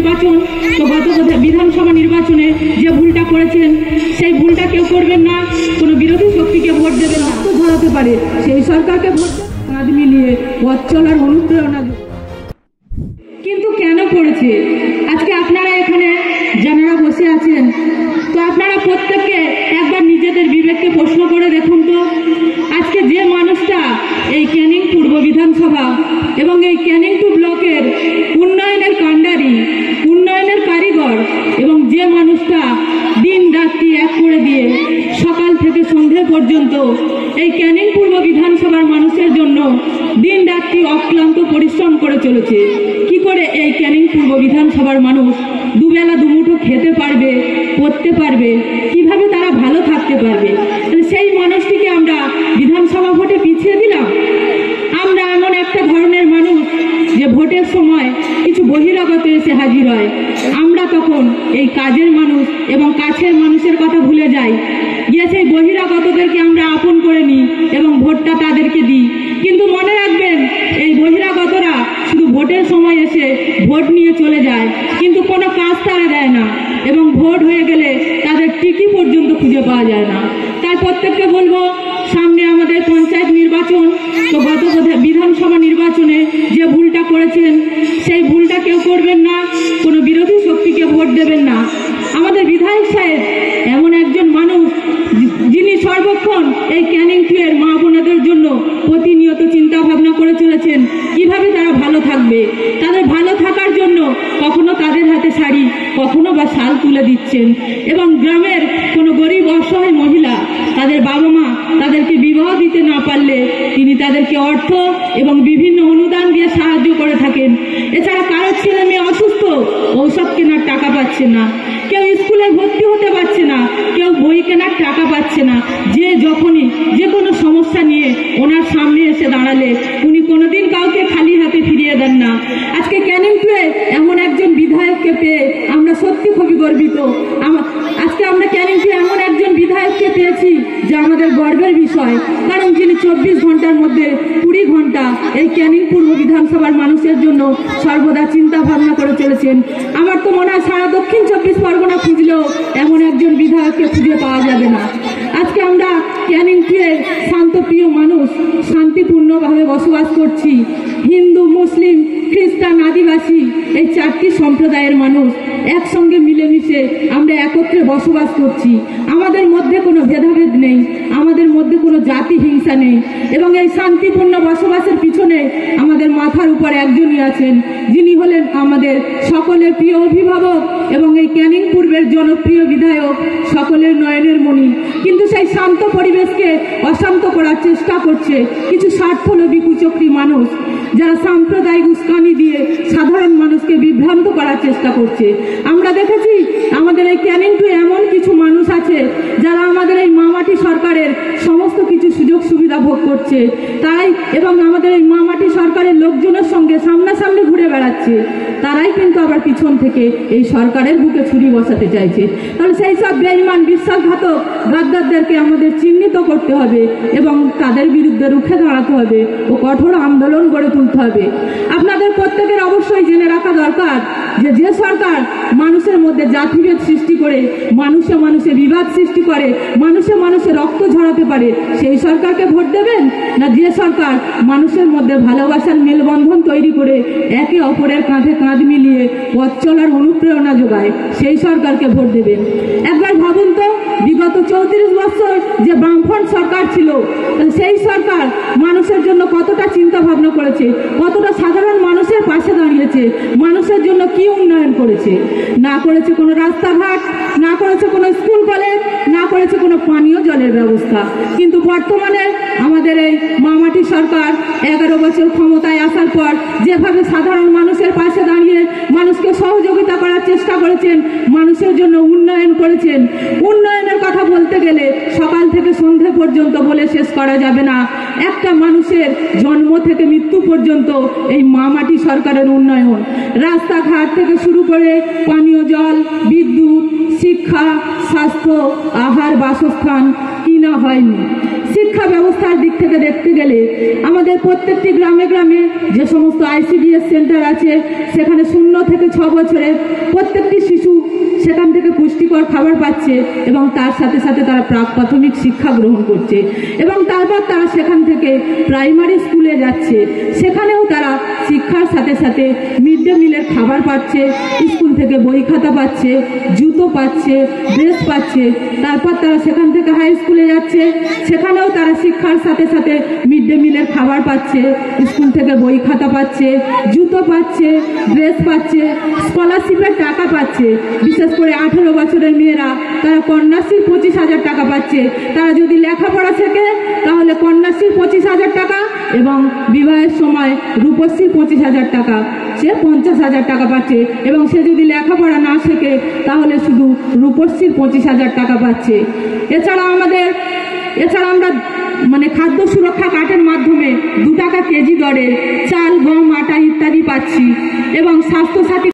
নির্বাচন, তো গত বিধানসভা নির্বাচনে যে ভুলটা করেছেন সেই ভুলটা কেউ করবেন না, কোনো বিরোধী শক্তিকে ভোট দেবেন না, তো ধরাতে পারে সেই সরকারকে ভোট কাঁধ মিলিয়ে পথ চলার অনুপ্রেরণা। কিন্তু কেন করেছে? আজকে আপনারা এখানে যারা বসে আছেন, তো আপনারা প্রত্যেককে একবার নিজেদের বিবেককে প্রশ্ন করে দেখুন তো, আজকে যে মানুষটা এই ক্যানিং পূর্ব বিধানসভা এবং এই ক্যানিং 2 ব্লকের উন্নয়নের কাণ্ডারি, উন্নয়নের কারিগর, এবং যে মানুষটা দিন রাত্রি এক করে দিয়ে সকাল থেকে সন্ধে পর্যন্ত এই ক্যানিং পূর্ব বিধানসভার মানুষের জন্য দিন রাত্রি অক্লান্ত পরিশ্রম করে চলেছে, কি করে এই ক্যানিং পূর্ব বিধানসভার মানুষ দুবেলা দুমুঠো খেতে পারবে, পড়তে পারবে, কিভাবে তারা ভালো থাকতে পারবে? সেই মানুষটিকে আমরা বিধানসভা ভোটে পিছিয়ে দিলাম। আমরা এমন একটা ধরনের মানুষ যে ভোটের সময় কিছু বহিরাগত এসে হাজির হয়, আমরা তখন এই কাজের মানুষ এবং কাছের মানুষের কথা ভুলে যাই, গিয়ে সেই বহিরাগতদেরকে আমরা আপন করে নিই এবং ভোটটা তাদেরকে দিই। কিন্তু মনে রাখবেন, এই বহিরাগতরা শুধু ভোটের সময় এসে ভোট নিয়ে চলে যায়, কিন্তু কোনো কাজ তারা দেয় না, এবং ভোট হয়ে গেলে তাদের টিকি পর্যন্ত খুঁজে পাওয়া যায় না। তাই প্রত্যেককে বলবো, সামনে আমাদের পঞ্চায়েত নির্বাচন, তো গত বিধানসভা নির্বাচনে যে ভুলটা করেছেন সেই ভুলটা কেউ করবেন না, কোনো বিরোধী শক্তিকে ভোট দেবেন না। আমাদের বিধায়ক সাহেব এমন একজন মানুষ যিনি সর্বক্ষণ এই ক্যানিং 2 এর মা বোনেদের জন্য প্রতিনিয়ত চিন্তা ভাবনা করে চলেছেন কিভাবে তারা ভালো থাকবে। তাদের ভালো থাকার জন্য কখনো তাদের হাতে শাড়ি, কখনো বা শাল তুলে দিচ্ছেন, এবং গ্রামের কোনো গরিব অসহায় মহিলা তাদের বাবা মা তাদেরকে বিবাহ দিতে না পারলে তিনি তাদেরকে অর্থ এবং বিভিন্ন অনুদান দিয়ে সাহায্য করে থাকেন। এছাড়া কারো ছেলে মেয়ে অসুস্থ, ঔষধ কেনার টাকা পাচ্ছে না, কেউ স্কুলে ভর্তি হতে পারছে না, কেউ বই কেনার টাকা পাচ্ছে না, যে যখনই যে কোনো সমস্যা নিয়ে ওনার সামনে এসে দাঁড়ালে উনি কোনোদিন কাউকে খালি হাতে ফিরিয়ে দেন না। আজকে ক্যানিং 2 এ এমন একজন বিধায়ককে পেয়ে আমরা সত্যি খুবই গর্বিত। আজকে আমরা ক্যানিং 2 এমন একজন বিধায়ককে পেয়েছি যা আমাদের গর্বের বিষয়, কারণ যিনি 24 ঘন্টার মধ্যে 20 ঘন্টা এই ক্যানিং পূর্ব বিধানসভার মানুষের জন্য সর্বদা চিন্তা ভাবনা করে চলেছেন। আমার তো মনে হয় সারা দক্ষিণ 24 পরগনা খুঁজলেও এমন একজন বিধায়ককে খুঁজে পাওয়া যাবে না। আজকে আমরা ক্যানিং 2 এর শান্তপ্রিয় মানুষ, শান্তিপূর্ণভাবে বসবাস করছি। হিন্দু, মুসলিম, খ্রিস্টান, আদিবাসী এই 4টি সম্প্রদায়ের মানুষ একসঙ্গে মিলেমিশে আমরা একত্রে বসবাস করছি। আমাদের মধ্যে কোনো ভেদাভেদ নেই, আমাদের মধ্যে কোনো জাতি হিংসা নেই, এবং এই শান্তিপূর্ণ বসবাসের পিছনে আমাদের মাথার উপর একজনই আছেন, যিনি হলেন আমাদের সকলের প্রিয় অভিভাবক এবং এই ক্যানিং পূর্বের জনপ্রিয় বিধায়ক, সকলের নয়নের মণি। কিন্তু সেই শান্ত পরিবেশকে অশান্ত করার চেষ্টা করছে কিছু স্বার্থলোভী কুচক্রী মানুষ, যারা সাম্প্রদায়িক উস্কানি দিয়ে সাধারণ মানুষকে বিভ্রান্ত করার চেষ্টা করছে। আমরা দেখেছি আমাদের এই ক্যানিং 2 এমন কিছু মানুষ আছে যারা আমাদের এই মামাটি সরকারের সমস্ত কিছু সুযোগ সুবিধা ভোগ করছে, তাই এবং আমাদের এই মামাটি সরকারের লোকজনের সঙ্গে সামনাসামনি ঘুরে বেড়াচ্ছে, তারাই কিন্তু আবার পিছন থেকে এই সরকারের বুকে ছুরি বসাতে চাইছে। তাহলে সেই সব বেঈমান, বিশ্বাসঘাতক গাদ্দারদেরকে আমাদের চিহ্নিত করতে হবে এবং তাদের বিরুদ্ধে রুখে দাঁড়াতে হবে ও কঠোর আন্দোলন গড়ে তুলতে হবে। আপনাদের প্রত্যেকের অবশ্যই জেনে রাখা দরকার যে সরকার মানুষের মধ্যে জাতিভেদ সৃষ্টি করে, মানুষে মানুষে বিবাদ সৃষ্টি করে, মানুষে মানুষে রক্ত ঝরাতে পারে, সেই সরকারকে ভোট দেবেন? না যে সরকার মানুষের মধ্যে ভালোবাসার মেলবন্ধন তৈরি করে একে অপরের কাঁধে কাঁধ মিলিয়ে পথ চলার অনুপ্রেরণা যোগায়, সেই সরকারকে ভোট দেবেন? একবার ভাবুন তো, বিগত 34 বছর যে বামফ্রন্ট সরকার ছিল, সেই সরকার মানুষের জন্য কতটা চিন্তা ভাবনা করেছে, কতটা সাধারণ মানুষের পাশে দাঁড়িয়েছে, মানুষের জন্য কি উন্নয়ন করেছে? না করেছে কোনো রাস্তাঘাট, না করেছে কোনো স্কুল কলেজ, না করেছে কোনো পানীয় জলের ব্যবস্থা। কিন্তু বর্তমানে আমাদের এই মামাটি সরকার 11 বছর ক্ষমতায় আসার পর যেভাবে সাধারণ মানুষের পাশে দাঁড়িয়ে মানুষকে সহযোগিতা করার চেষ্টা করেছেন, মানুষের জন্য উন্নয়ন করেছেন। উন্নয়নের কথা বলতে গেলে সকাল থেকে সন্ধে পর্যন্ত বলে শেষ করা যাবে না। একটা মানুষের জন্ম থেকে মৃত্যু পর্যন্ত এই মামাটি সরকারের উন্নয়ন, রাস্তাঘাট থেকে শুরু করে পানীয় জল, বিদ্যুৎ, শিক্ষা, স্বাস্থ্য, আহার, বাসস্থান, কি না হয়নি। শিক্ষা ব্যবস্থার দিক থেকে দেখতে গেলে আমাদের প্রত্যেকটি গ্রামে গ্রামে যে সমস্ত ICDS সেন্টার আছে, সেখানে 0 থেকে 6 বছরের প্রত্যেকটি শিশু সেখান থেকে পুষ্টিকর খাবার পাচ্ছে এবং তার সাথে সাথে তারা প্রাক প্রাথমিক শিক্ষা গ্রহণ করছে এবং তারপর তারা সেখান থেকে প্রাইমারি স্কুলে যাচ্ছে। সেখানেও তারা শিক্ষার সাথে সাথে মিড ডে মিলের খাবার পাচ্ছে, স্কুল থেকে বই খাতা পাচ্ছে, জুতো পাচ্ছে, ড্রেস পাচ্ছে। তারপর তারা সেখান থেকে হাই স্কুলে যাচ্ছে, সেখানেও তারা শিক্ষার সাথে সাথে মিড ডে মিলের খাবার পাচ্ছে, স্কুল থেকে বই খাতা পাচ্ছে, জুতো পাচ্ছে, ড্রেস পাচ্ছে, স্কলারশিপের টাকা পাচ্ছে। বিশেষ করে 18 বছরের মেয়েরা তারা কন্যাশ্রীর 25,000 টাকা পাচ্ছে। তারা যদি লেখাপড়া শেখে তাহলে কন্যাশ্রীর 25,000 টাকা এবং বিবাহের সময় রূপশ্রীর 25,000 টাকা, সে 50,000 টাকা পাচ্ছে। এবং সে যদি লেখাপড়া না শেখে তাহলে শুধু রূপশ্রীর 25,000 টাকা পাচ্ছে। এছাড়া আমরা খাদ্য সুরক্ষা কার্ডের মাধ্যমে 2 টাকা কেজি দরে চাল, গম, আটা ইত্যাদি পাচ্ছি এবং স্বাস্থ্যসাথী